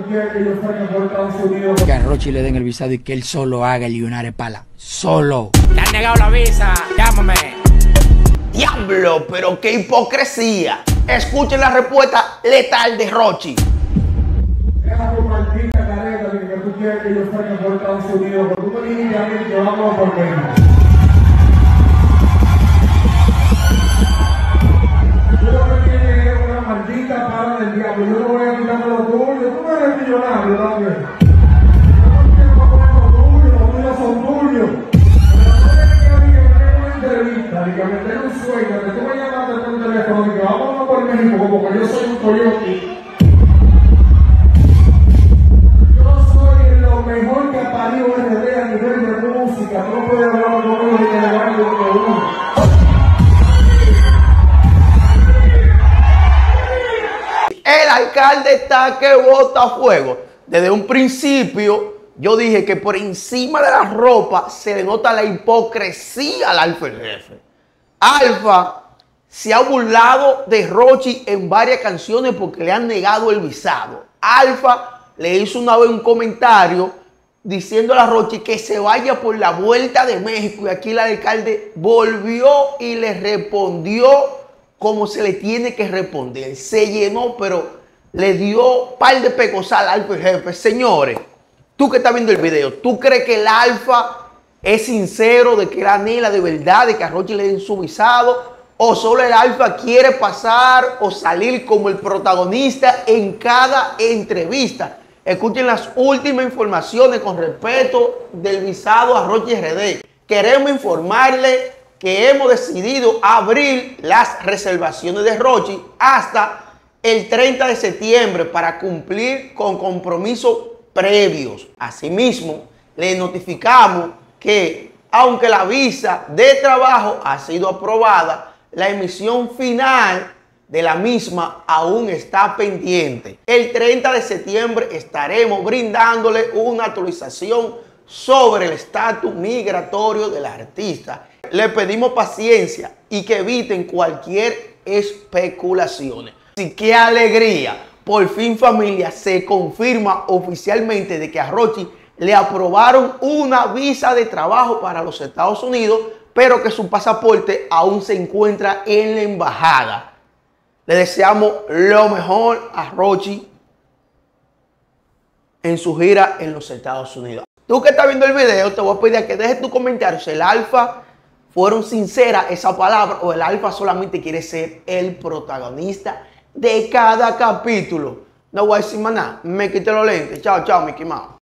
quieres que yo salga por Estados Unidos. Que a Rochi le den el visado y que él solo haga el Lionare Pala. Solo. Te han negado la visa. Llámame. Diablo, pero qué hipocresía. Escuchen la respuesta letal de Rochi. Deja tu maldita careta de que tú quieres que yo salga por Estados Unidos. Porque tú me dijiste a mí que vamos por México. Maldita para del diablo, yo no voy a quitarme lo tuyo, tú no eres millonario también. Los tuyos son tuyos. Pero no tienes que meter una entrevista, ni que meter un sueño, que tú me llamaste por un teléfono y que vamos por México como que yo soy un coyote. Yo soy lo mejor que ha parido RD a nivel de música, tú no puedes hablar conmigo ni de la de uno. El alcalde está que bota fuego. Desde un principio yo dije que por encima de la ropa se le nota la hipocresía al Alfa el Jefe. Alfa se ha burlado de Rochi en varias canciones porque le han negado el visado. Alfa le hizo una vez un comentario diciéndole a Rochi que se vaya por la vuelta de México y aquí el alcalde volvió y le respondió como se le tiene que responder. Se llenó, pero le dio par de pecosal al Alfa el Jefe. Señores, tú que estás viendo el video, ¿tú crees que el Alfa es sincero de que él anhela de verdad de que a Rochi le den su visado? ¿O solo el Alfa quiere pasar o salir como el protagonista en cada entrevista? Escuchen las últimas informaciones con respecto del visado a Rochi RD. Queremos informarle que hemos decidido abrir las reservaciones de Rochi hasta el 30 de septiembre para cumplir con compromisos previos. Asimismo, le notificamos que aunque la visa de trabajo ha sido aprobada, la emisión final de la misma aún está pendiente. El 30 de septiembre estaremos brindándole una actualización sobre el estatus migratorio del artista. Le pedimos paciencia y que eviten cualquier especulación. Así que alegría, por fin familia, se confirma oficialmente de que a Rochi le aprobaron una visa de trabajo para los Estados Unidos, pero que su pasaporte aún se encuentra en la embajada. Le deseamos lo mejor a Rochi en su gira en los Estados Unidos. Tú que estás viendo el video, te voy a pedir que dejes tu comentario si el Alfa fueron sinceras esa palabra o el Alfa solamente quiere ser el protagonista de cada capítulo. No voy a decir más nada. Me quité los lentes. Chao, chao, Mickey Mouse.